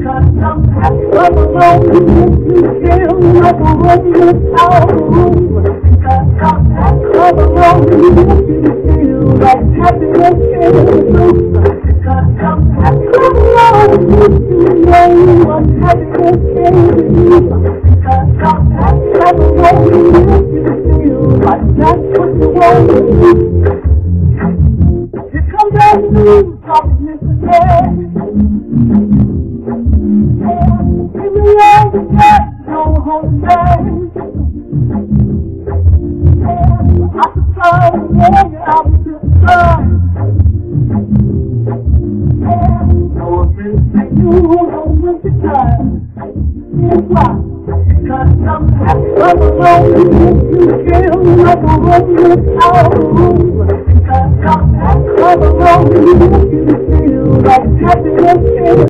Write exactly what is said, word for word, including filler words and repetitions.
I'm happy, I'm alone. You feel like a room without a room. I'm happy, I'm alone. You feel like happiness in the room. I'm happy, I'm alone. You know what happiness is to you. I'm happy, I'm alone. You feel like that's what you want to do. Here comes that new happiness again. Give me all the cat, no home I could try to warn you out of this time. No offense to you, no winter time. Here's why. Because I'm happy, I'm alone. You feel like a room without a room. Because I'm happy, I'm alone. You feel like happiness in